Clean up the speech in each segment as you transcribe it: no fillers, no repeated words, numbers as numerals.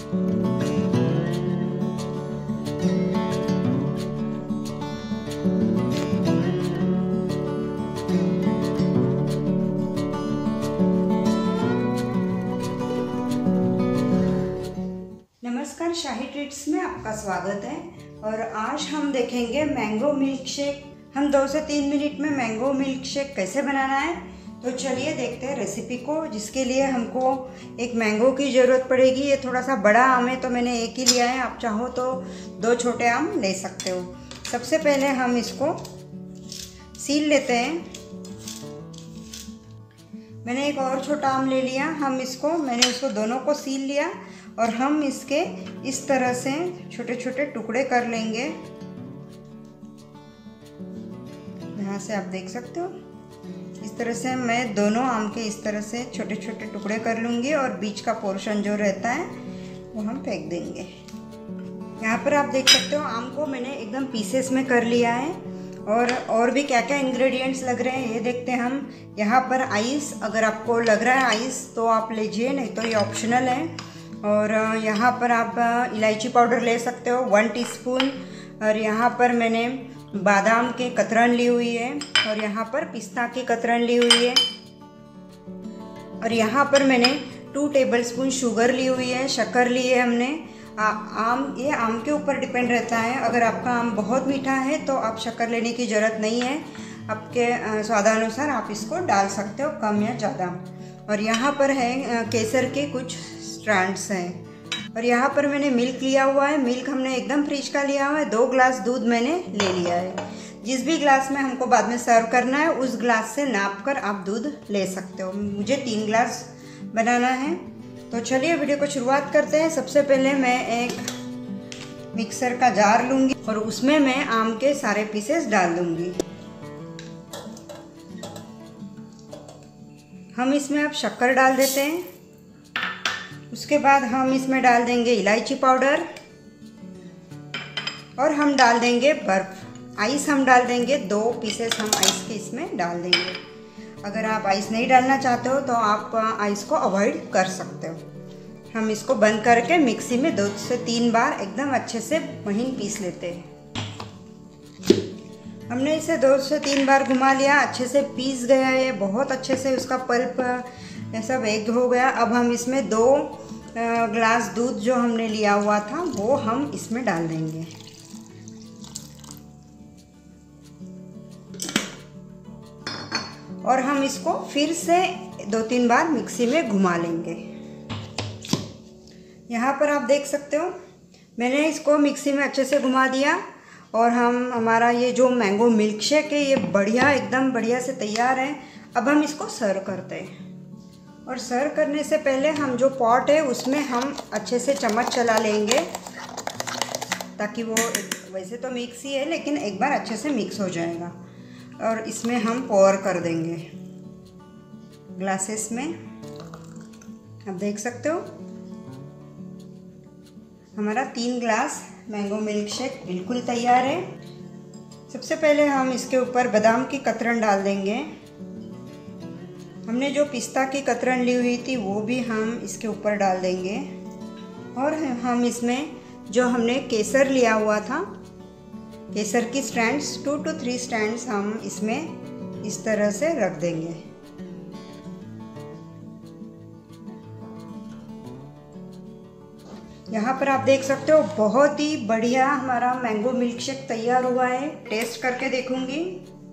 नमस्कार, शाही ट्रीट्स में आपका स्वागत है। और आज हम देखेंगे मैंगो मिल्क शेक। हम 2 से 3 मिनट में मैंगो मिल्क शेक कैसे बनाना है, तो चलिए देखते हैं रेसिपी को। जिसके लिए हमको एक मैंगो की ज़रूरत पड़ेगी। ये थोड़ा सा बड़ा आम है तो मैंने एक ही लिया है, आप चाहो तो 2 छोटे आम ले सकते हो। सबसे पहले हम इसको सील लेते हैं। मैंने एक और छोटा आम ले लिया। मैंने इसको दोनों को सील लिया और हम इसके इस तरह से छोटे छोटे टुकड़े कर लेंगे। यहाँ से आप देख सकते हो, इस तरह से मैं दोनों आम के इस तरह से छोटे छोटे टुकड़े कर लूँगी और बीच का पोर्शन जो रहता है वो हम फेंक देंगे। यहाँ पर आप देख सकते हो आम को मैंने एकदम पीसेस में कर लिया है। और भी क्या क्या इंग्रेडिएंट्स लग रहे हैं ये देखते हैं हम। यहाँ पर आइस, अगर आपको लग रहा है आइस तो आप लीजिए, नहीं तो ये ऑप्शनल है। और यहाँ पर आप इलायची पाउडर ले सकते हो 1 टीस्पून। और यहाँ पर मैंने बादाम के कतरन ली हुई है और यहाँ पर पिस्ता की कतरन ली हुई है। और यहाँ पर मैंने 2 टेबलस्पून शुगर ली हुई है, शक्कर ली है हमने। ये आम के ऊपर डिपेंड रहता है। अगर आपका आम बहुत मीठा है तो आप शक्कर लेने की ज़रूरत नहीं है, आपके स्वादानुसार आप इसको डाल सकते हो, कम या ज़्यादा। और यहाँ पर है केसर के कुछ स्ट्रैंड्स हैं। और यहाँ पर मैंने मिल्क लिया हुआ है। मिल्क हमने एकदम फ्रिज का लिया हुआ है। 2 ग्लास दूध मैंने ले लिया है। जिस भी ग्लास में हमको बाद में सर्व करना है उस ग्लास से नाप कर आप दूध ले सकते हो। मुझे 3 ग्लास बनाना है। तो चलिए वीडियो को शुरुआत करते हैं। सबसे पहले मैं एक मिक्सर का जार लूँगी और उसमें मैं आम के सारे पीसेस डाल दूँगी। हम इसमें अब शक्कर डाल देते हैं। उसके बाद हम इसमें डाल देंगे इलायची पाउडर और हम डाल देंगे बर्फ़। आइस हम डाल देंगे 2 पीसेस हम आइस के इसमें डाल देंगे। अगर आप आइस नहीं डालना चाहते हो तो आप आइस को अवॉइड कर सकते हो। हम इसको बंद करके मिक्सी में 2 से 3 बार एकदम अच्छे से महीन पीस लेते हैं। हमने इसे 2 से 3 बार घुमा लिया, अच्छे से पीस गया है, बहुत अच्छे से उसका पल्प सब एक हो गया। अब हम इसमें 2 ग्लास दूध जो हमने लिया हुआ था वो हम इसमें डाल देंगे। और हम इसको फिर से 2-3 बार मिक्सी में घुमा लेंगे। यहाँ पर आप देख सकते हो मैंने इसको मिक्सी में अच्छे से घुमा दिया। और हमारा ये जो मैंगो मिल्क शेक है ये एकदम बढ़िया से तैयार है। अब हम इसको सर्व करते हैं। और सर्व करने से पहले हम जो पॉट है उसमें हम अच्छे से चम्मच चला लेंगे ताकि वो वैसे तो मिक्स ही है लेकिन एक बार अच्छे से मिक्स हो जाएगा। और इसमें हम पोर कर देंगे ग्लासेस में। आप देख सकते हो हमारा 3 ग्लास मैंगो मिल्क शेक बिल्कुल तैयार है। सबसे पहले हम इसके ऊपर बादाम की कतरन डाल देंगे। हमने जो पिस्ता की कतरन ली हुई थी वो भी हम इसके ऊपर डाल देंगे। और हम इसमें जो हमने केसर लिया हुआ था, केसर की स्ट्रैंड्स 2 to 3 स्ट्रैंड्स हम इसमें इस तरह से रख देंगे। यहाँ पर आप देख सकते हो बहुत ही बढ़िया हमारा मैंगो मिल्क शेक तैयार हुआ है। टेस्ट करके देखूंगी।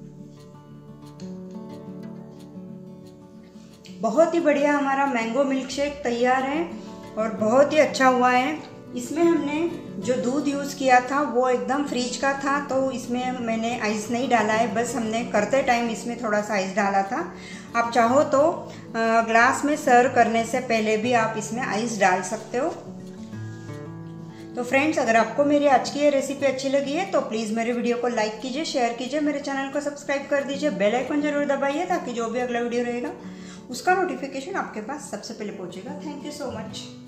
बहुत ही बढ़िया हमारा मैंगो मिल्क शेक तैयार है और बहुत ही अच्छा हुआ है। इसमें हमने जो दूध यूज़ किया था वो एकदम फ्रिज का था तो इसमें मैंने आइस नहीं डाला है, बस हमने करते टाइम इसमें थोड़ा सा आइस डाला था। आप चाहो तो ग्लास में सर्व करने से पहले भी आप इसमें आइस डाल सकते हो। तो फ्रेंड्स, अगर आपको मेरी आज की ये रेसिपी अच्छी लगी है तो प्लीज़ मेरे वीडियो को लाइक कीजिए, शेयर कीजिए, मेरे चैनल को सब्सक्राइब कर दीजिए, बेल आइकन जरूर दबाइए ताकि जो भी अगला वीडियो रहेगा उसका नोटिफिकेशन आपके पास सबसे पहले पहुंचेगा। Thank you so much.